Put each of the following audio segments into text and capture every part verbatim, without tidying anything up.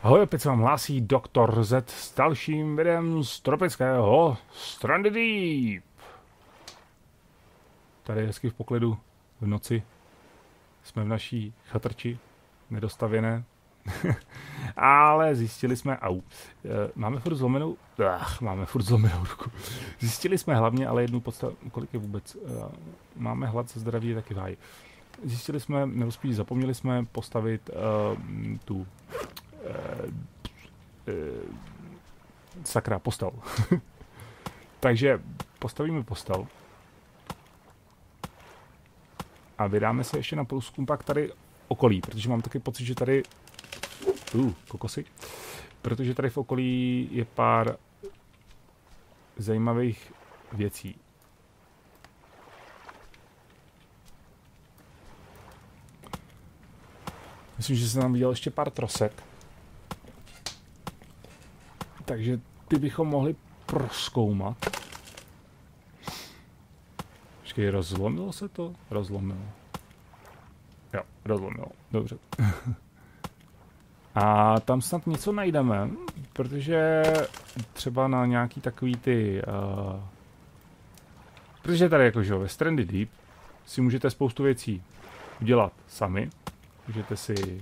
Ahoj, opět se vám hlásí doktor Z s dalším videem z tropického Stranded Deep. Tady je hezky v poklidu v noci. Jsme v naší chatrči, nedostavěné. Ale zjistili jsme, au, máme furt zlomenou, ach, máme furt zlomenou ruku. Zjistili jsme hlavně, ale jednu podstatu, kolik je vůbec, máme hlad za zdraví, je taky v háji. Zjistili jsme, nebo spíš zapomněli jsme postavit uh, tu uh, uh, sakra, postel. Takže postavíme postel a vydáme se ještě na průzkum pak tady okolí, protože mám taky pocit, že tady uh, kokosy, protože tady v okolí je pár zajímavých věcí. Myslím, že se nám viděl ještě pár trosek. Takže ty bychom mohli prozkoumat. Počkej, rozlomilo se to? Rozlomilo. Jo, rozlomilo. Dobře. A tam snad něco najdeme, protože třeba na nějaký takový ty... Uh, protože tady jakože ve Stranded Deep si můžete spoustu věcí udělat sami. Můžete si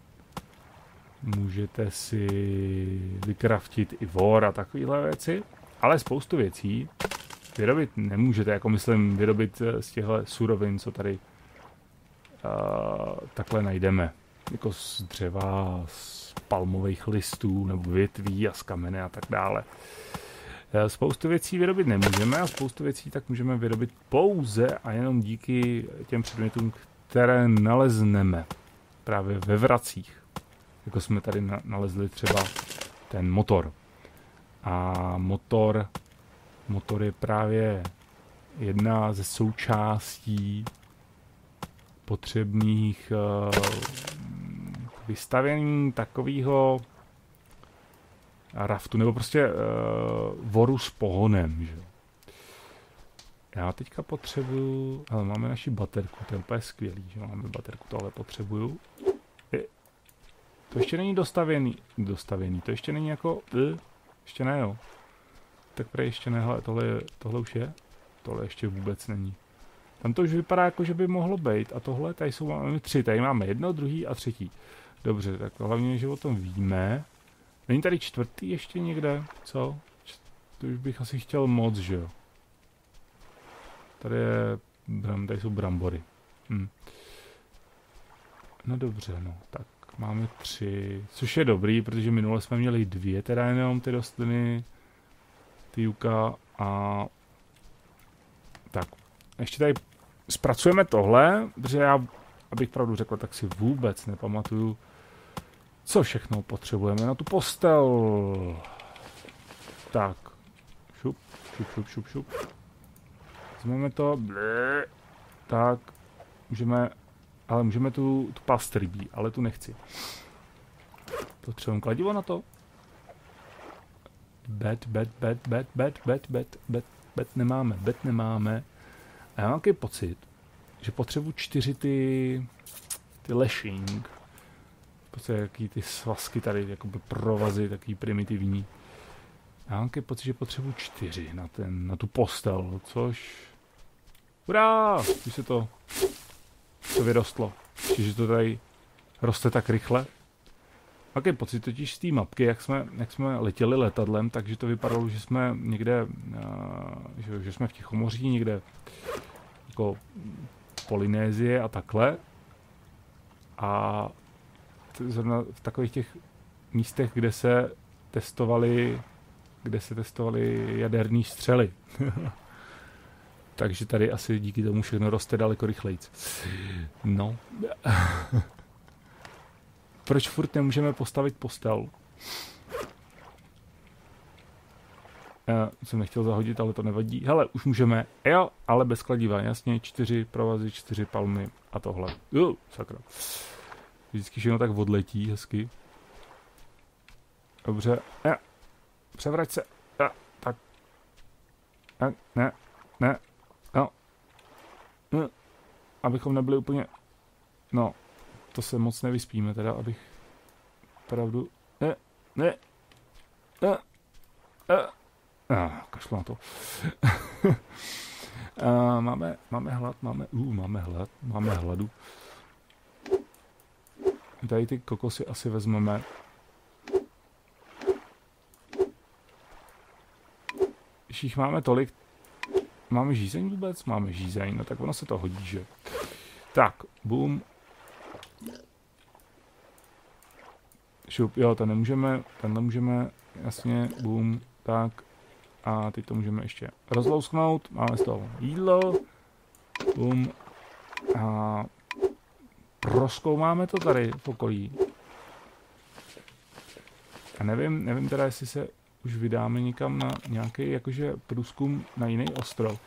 můžete si vykraftit i vor a takovéhle věci, ale spoustu věcí vyrobit nemůžete, jako myslím vyrobit z těchto surovin, co tady uh, takhle najdeme, jako z dřeva, z palmových listů nebo větví a z kamene a tak dále. Spoustu věcí vyrobit nemůžeme a spoustu věcí tak můžeme vyrobit pouze a jenom díky těm předmětům, které nalezneme právě ve vracích. Jako jsme tady nalezli třeba ten motor. A motor, motor je právě jedna ze součástí potřebných uh, vystavení takového raftu, nebo prostě uh, voru s pohonem. Že? Já teďka potřebuju, ale máme naši baterku, to je úplně skvělý, že máme baterku, tohle potřebuju. Je, to ještě není dostavěný, dostavěný, to ještě není jako, uh, ještě ne, jo. Tak prej ještě ne, hele, tohle, tohle už je, tohle ještě vůbec není. Tam to už vypadá jako, že by mohlo být a tohle, tady jsou máme tři, tady máme jedno, druhý a třetí. Dobře, tak hlavně, že o tom víme. Není tady čtvrtý ještě někde, co? To už bych asi chtěl moc, že jo. Tady, je, tady jsou brambory. Hm. No dobře, no, tak máme tři, což je dobrý, protože minule jsme měli dvě, teda jenom ty rostliny, ty juka a tak. Ještě tady zpracujeme tohle, protože já, abych pravdu řekl, tak si vůbec nepamatuju, co všechno potřebujeme na tu postel. Tak, šup, šup, šup, šup, šup. Vezmeme to, blé. Tak, můžeme, ale můžeme tu, tu past rybí, ale tu nechci. Potřebujeme kladivo na to. Bed, bed, bed, bed, bed, bed, bed, bed, bed nemáme, bed nemáme. A já mám takový pocit, že potřebuji čtyři ty, ty lashing. Prostě jaký ty svazky tady, jakoby provazy, takový primitivní. Já mám pocit, že potřebuji čtyři na, ten, na tu postel, což... Hurá! Když se to, to vyrostlo. Čiže to tady roste tak rychle. Mám pocit totiž z té mapky, jak jsme, jak jsme letěli letadlem, takže to vypadalo, že jsme někde, uh, že, že jsme v Tichomoří, někde jako Polynézie a takhle. A zrovna v takových těch místech, kde se testovali, kde se testovali jaderní střely. Takže tady asi díky tomu všechno roste daleko rychlejc. No. Proč furt nemůžeme postavit postel? Já jsem nechtěl zahodit, ale to nevadí. Hele, už můžeme. Jo, ale bez kladiva, jasně. Čtyři provazy, čtyři palmy a tohle. Uh, sakra. Vždycky všechno tak odletí hezky. Dobře. Ja. Převrať se. Ja. Tak. Ja. Ne. Ne. No. Ne. Abychom nebyli úplně... No. To se moc nevyspíme teda, abych pravdu Ne, ne, ne, ne. Ah, kašlu na to. uh, máme, máme hlad, máme, uh, máme hlad, máme hladu. Tady ty kokosy asi vezmeme. Když jich máme tolik, máme žízeň vůbec? Máme žízeň, no tak ono se to hodí, že? Tak, boom. Šup, jo, ten nemůžeme, ten nemůžeme, jasně, boom, tak. A teď to můžeme ještě rozlousknout, máme z toho jídlo, boom. A prozkoumáme to tady v okolí. A nevím, nevím teda, jestli se už vydáme někam na nějaký jakože průzkum na jiný ostrov.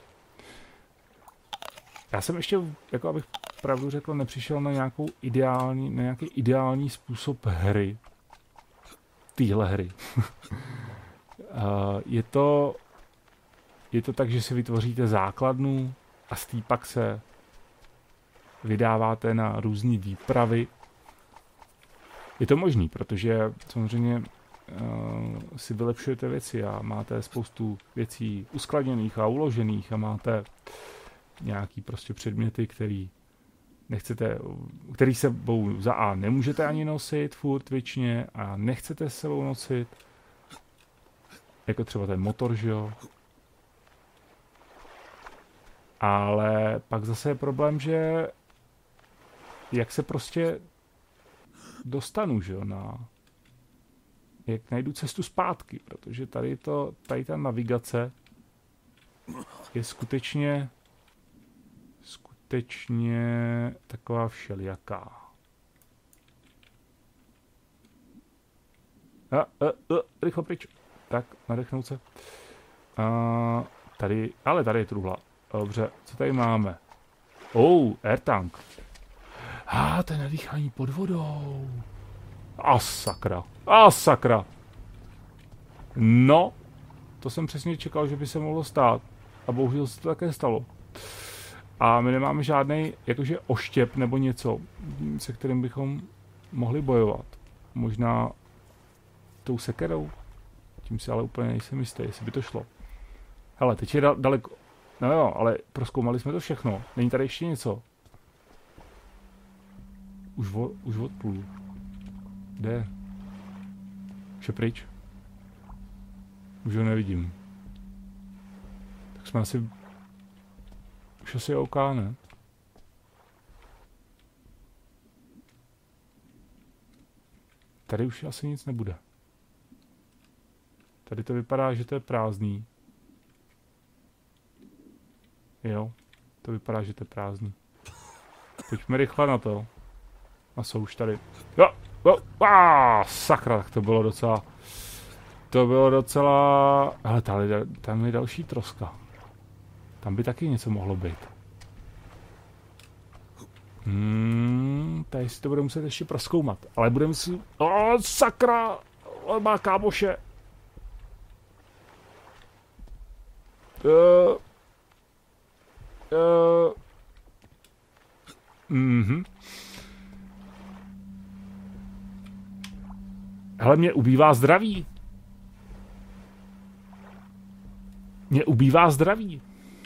Já jsem ještě, jako abych pravdu řekl, nepřišel na nějakou ideální, na nějaký ideální způsob hry. Téhle hry. uh, je to je to tak, že si vytvoříte základnu a z té pak se vydáváte na různé výpravy. Je to možný, protože samozřejmě uh, si vylepšujete věci a máte spoustu věcí uskladněných a uložených a máte nějaký prostě předměty, který nechcete, který sebou za A nemůžete ani nosit furt věčně a nechcete s sebou nosit. Jako třeba ten motor, že jo. Ale pak zase je problém, že jak se prostě dostanu, že jo, na... Jak najdu cestu zpátky, protože tady to, tady ta navigace je skutečně skutečně taková všelijaká. A, a, a, rychle pryč. Tak, nadechnout se. A, tady, ale tady je truhla. Dobře, co tady máme? Oh, airtank. A, ah, to je nadýchání pod vodou. A sakra. A sakra. No, to jsem přesně čekal, že by se mohlo stát. A bohužel se to také stalo. A my nemáme žádný jakože oštěp nebo něco, se kterým bychom mohli bojovat. Možná tou sekerou. Tím si ale úplně nejsem jistý, jestli by to šlo. Hele, teď je daleko. No jo, ale prozkoumali jsme to všechno. Není tady ještě něco. Už, vo, už odplul. Kde? Už je pryč. Už ho nevidím. Tak jsme asi... Už asi je OK, ne? Tady už asi nic nebude. Tady to vypadá, že to je prázdný. Jo, to vypadá, že to je prázdný. Pojďme rychle na to. A jsou už tady. Jo, jo, á, sakra, tak to bylo docela... To bylo docela... Ale tady, tam je další troska. Tam by taky něco mohlo být. Hmm, tady si to budeme muset ještě prozkoumat. Ale budeme si... O, sakra! On má kámoše. Uh, uh, mhm. Hele, mě ubývá zdraví. Mě ubývá zdraví.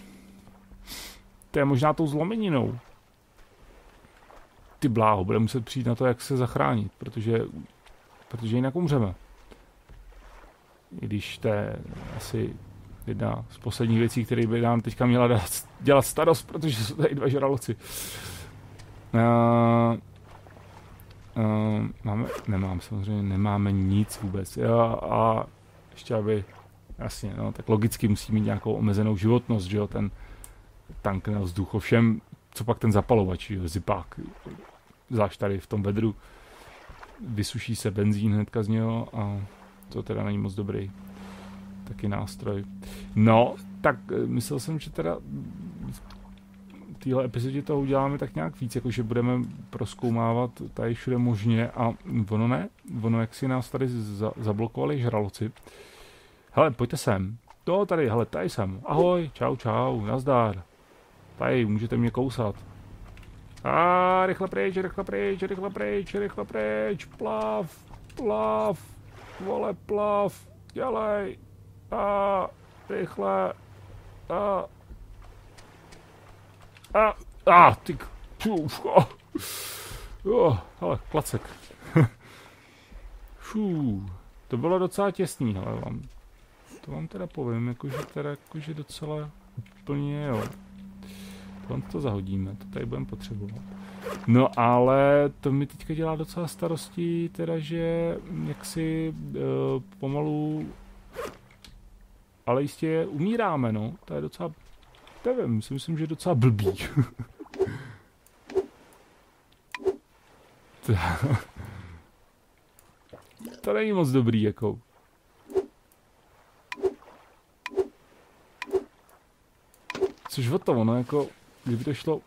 To je možná tou zlomeninou. Ty bláho, bude muset přijít na to, jak se zachránit, protože, protože jinak umřeme. I když to je asi jedna z posledních věcí, které by nám teďka měla dát, dělat starost, protože jsou tady dva žraloci. Uh, uh, máme, nemám samozřejmě, nemáme nic vůbec. Jo, a ještě aby, jasně, no, tak logicky musí mít nějakou omezenou životnost, že jo, ten tank na vzduch, ovšem, co pak ten zapalovač, jo, zipák, zvlášť tady v tom vedru, vysuší se benzín hnedka z něho a to teda není moc dobrý taky nástroj. No, tak myslel jsem, že teda v téhle epizodě toho uděláme tak nějak víc, jakože budeme prozkoumávat tady všude možně a ono ne, ono jak si nás tady za, zablokovali žraloci. Hele, pojďte sem. To tady, hele, tady jsem. Ahoj, čau, čau, nazdar. Tady, můžete mě kousat. A rychle pryč, rychle pryč, rychle pryč, rychle pryč, plav. plav, vole, plav, dělej, a rychle, a a a ty, puf, oh. Jo, ale klacek. Fů, to bylo docela těsný, ale vám, to vám teda povím, jakože teda jakože docela úplně jo. Tohle to zahodíme, to tady budeme potřebovat. No ale to mi teďka dělá docela starosti, teda že jaksi uh, pomalu, ale jistě umíráme, no, to je docela, nevím, si myslím, že je docela blbý. to, to není moc dobrý, jako. Což o to, no, jako, kdyby to šlo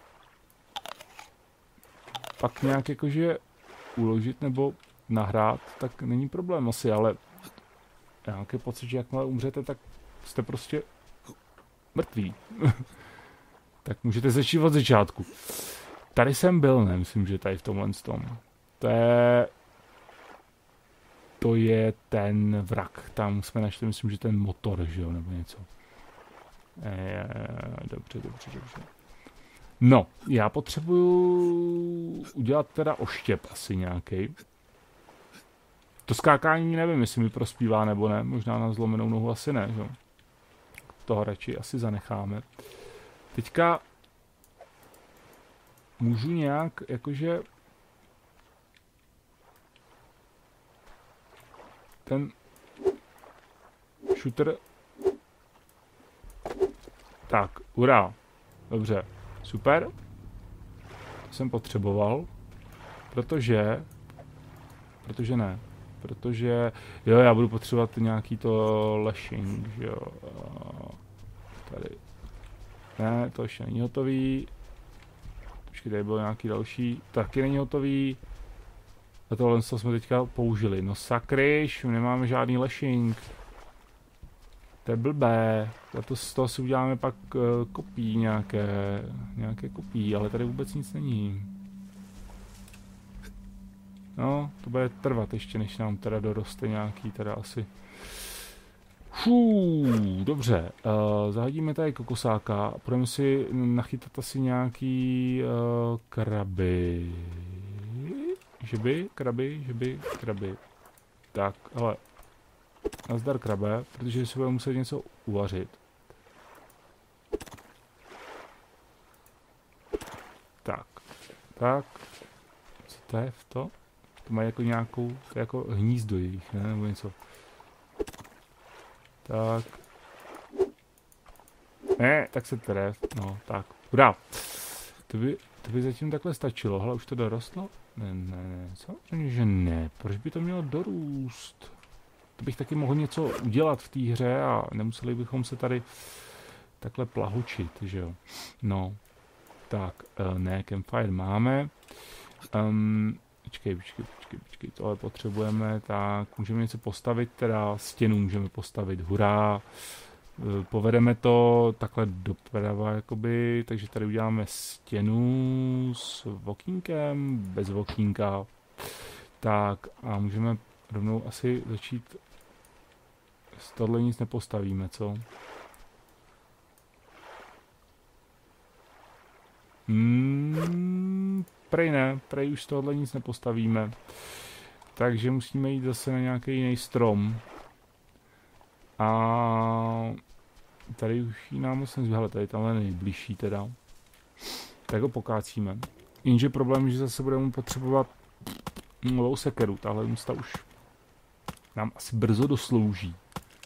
pak nějak jakože uložit nebo nahrát, tak není problém asi, ale já nějaký pocit, že jakmile umřete, tak jste prostě mrtví. Tak můžete začít od začátku. Tady jsem byl, ne, myslím, že tady v tomhle tom. To je... To je ten vrak, tam jsme našli, myslím, že ten motor, že jo, nebo něco. E, dobře, dobře, dobře. No, já potřebuju udělat teda oštěp asi nějaký. To skákání nevím, jestli mi prospívá nebo ne, možná na zlomenou nohu asi ne, že? Toho radši asi zanecháme. Teďka můžu nějak, jakože ten shooter, tak, urá, dobře. Super, to jsem potřeboval, protože, protože ne, protože, jo, já budu potřebovat nějaký to lashing, že jo, tady, ne, to ještě není hotový, počkej, tady bylo nějaký další, taky není hotový, a tohle jsme teďka použili, no sakryš, nemáme žádný lashing. To je blbé, to z toho si uděláme pak uh, kopí nějaké, nějaké kopí, ale tady vůbec nic není. No, to bude trvat ještě, než nám teda doroste nějaký teda asi. Fů, dobře, uh, zahodíme tady kokosáka a budeme si nachytat asi nějaký uh, kraby. Žeby, kraby, žeby, kraby. Tak, hele. Nazdar krabe, protože si budeme muset něco uvařit. Tak, tak. Co to je v to? To má jako nějakou, to je jako hnízdo jejich, ne? Nebo něco. Tak. Ne, tak se tref, no, tak. Hurá. To by, to by zatím takhle stačilo, hele, už to dorostlo? Ne, ne, ne, co? Že ne, proč by to mělo dorůst? To bych taky mohl něco udělat v té hře a nemuseli bychom se tady takhle plahočit, že jo. No, tak, ne, campfire máme. Um, počkej, počkej, počkej, počkej, tohle potřebujeme, tak můžeme něco postavit, teda stěnu můžeme postavit, hurá. Povedeme to takhle doprava, jakoby, takže tady uděláme stěnu s okýnkem, bez okýnka. Tak a můžeme rovnou asi začít, z tohle nic nepostavíme, co? Hmm, prej ne, prej už z tohle nic nepostavíme. Takže musíme jít zase na nějaký jiný strom. A tady už ji nám moc nezběhla, tady tamhle nejbližší teda. Tak ho pokácíme. Jenže problém je, že zase budeme potřebovat novou sekeru, tahle místa už nám asi brzo doslouží.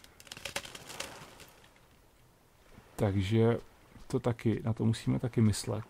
Takže to taky, na to musíme taky myslet.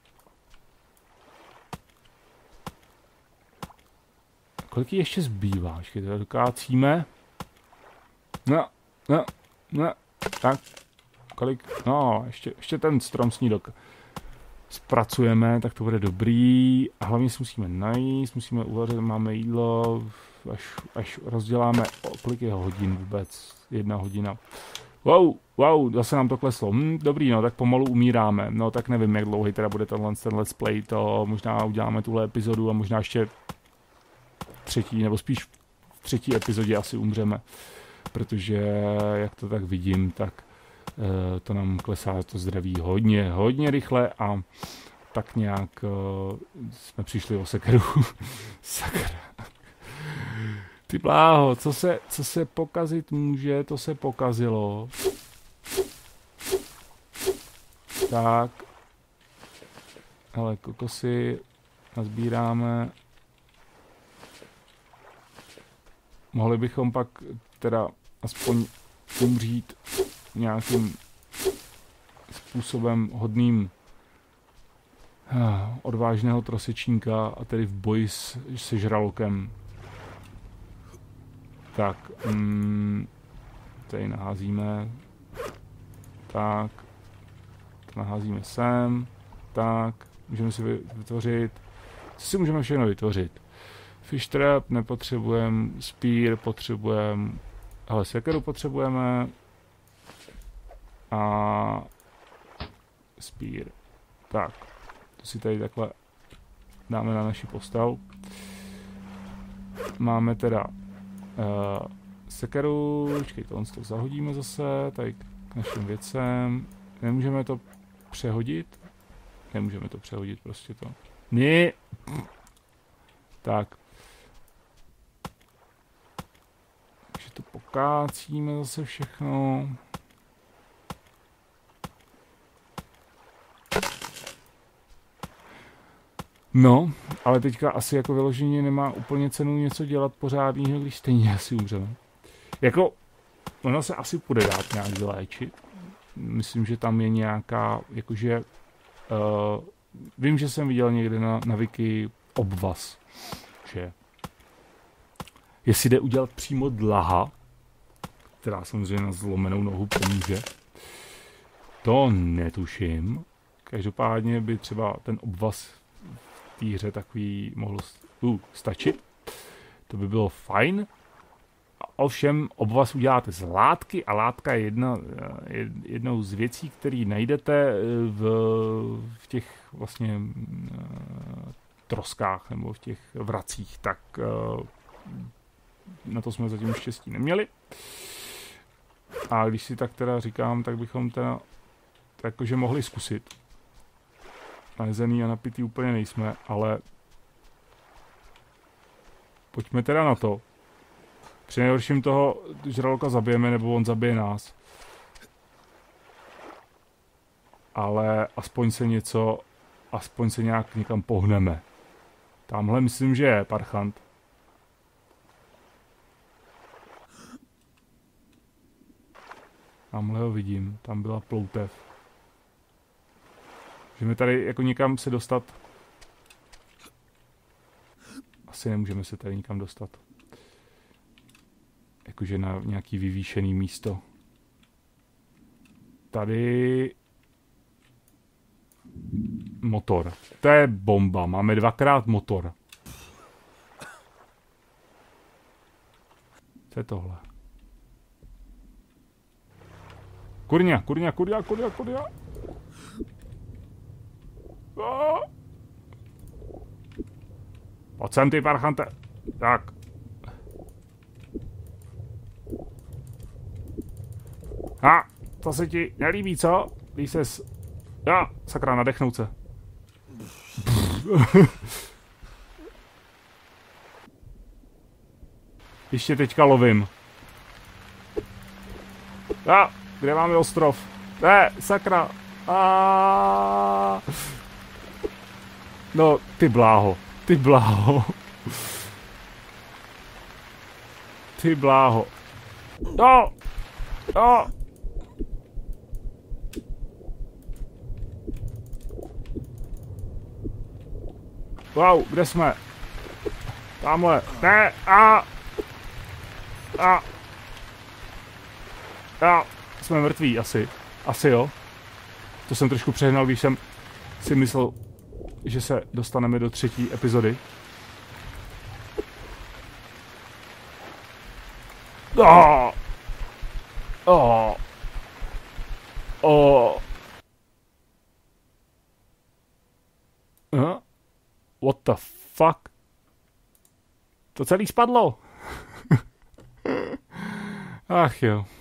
Kolik jí ještě zbývá? Ještě teda dokácíme. No, no, no, tak. Kolik? No, ještě, ještě ten strom s ní dok zpracujeme, tak to bude dobrý. A hlavně si musíme najíst, musíme uvařit, máme jídlo, až, až rozděláme, o, kolik je hodin vůbec, jedna hodina. Wow, wow, zase nám to kleslo. Hm, dobrý, no, tak pomalu umíráme. No, tak nevím, jak dlouhý teda bude tenhle ten let's play, to možná uděláme tuhle epizodu a možná ještě třetí, nebo spíš v třetí epizodě asi umřeme. Protože, jak to tak vidím, tak e, to nám klesá to zdraví hodně, hodně rychle a tak nějak e, jsme přišli o sekeru. Sakra. Ty bláho, co se, co se pokazit může, to se pokazilo. Tak. Hele, kokosy nazbíráme. Mohli bychom pak teda aspoň umřít nějakým způsobem hodným odvážného trosečníka a tedy v boji s, se žralokem. Tak, mm, tady naházíme. Tak, to naházíme sem. Tak, můžeme si vytvořit. Co si můžeme všechno vytvořit? Fish trap nepotřebujeme, spear potřebujeme, ale sekeru potřebujeme a spear. Tak, to si tady takhle dáme na naši postavu. Máme teda uh, sekeru, počkej, to to zahodíme zase, tady k našim věcem. Nemůžeme to přehodit? Nemůžeme to přehodit, prostě to. Ne. Tak. Takže to pokácíme zase všechno. No, ale teďka asi jako vyloženě nemá úplně cenu něco dělat pořádného, když stejně asi umřeme. Jako, ono se asi bude dát nějak vyléčit. Myslím, že tam je nějaká, jakože, uh, vím, že jsem viděl někde na, na wiki obvaz, že jestli jde udělat přímo dlaha, která samozřejmě na zlomenou nohu pomůže, to netuším. Každopádně by třeba ten obvaz v té hře takový mohl uh, stačit. To by bylo fajn. Ovšem obvaz uděláte z látky a látka je jedna, jednou z věcí, které najdete v, v těch vlastně troskách nebo v těch vracích, tak na to jsme zatím štěstí neměli. A když si tak teda říkám, tak bychom teda jakože mohli zkusit. Najezený a napitý úplně nejsme, ale pojďme teda na to. Při nejhorším toho žraloka zabijeme, nebo on zabije nás. Ale aspoň se něco, aspoň se nějak někam pohneme. Tamhle myslím, že je parchant. Tamhle ho vidím, tam byla ploutev. Můžeme tady jako někam se dostat. Asi nemůžeme se tady nikam dostat. Jakože na nějaký vyvýšený místo. Tady motor. To je bomba. Máme dvakrát motor. Co je tohle? Kurňa, kurňa, kurňa, kurňa, kurňa. Pojď sem, ty parchante. Tak. A, to se ti nelíbí, co? Když ses... Já, sakra, nadechnout se. Ještě teďka lovím. A, kde máme ostrov? Ne, sakra. A. No, ty bláho. Ty bláho. Ty bláho. No! No! Wow, kde jsme? Tamhle. Ne, a. A. A. Jsme mrtví, asi. Asi jo. To jsem trošku přehnal, když jsem si myslel, že se dostaneme do třetí epizody. Oh. Oh. Oh. Huh? What the fuck? to celý spadlo. Ach jo.